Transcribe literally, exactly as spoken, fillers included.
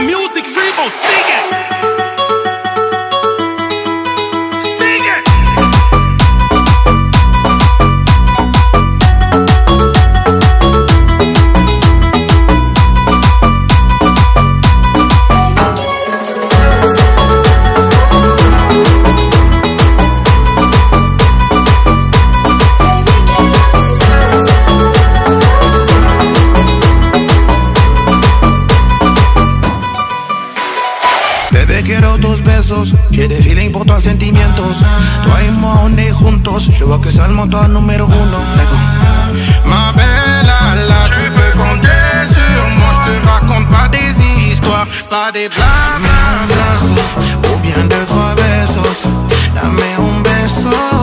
Music Freeboat, sigue. Sigue. Bebé, quiero tus besos, j'ai des feelings pour toi, sentimientos. Toi et moi, on est juntos, je vois que c'est le moteur numéro uno. Ma belle, là, tu peux compter sur moi. Je te raconte pas des histoires, pas des blagues, ou bien deux, trois besos. Dame un beso.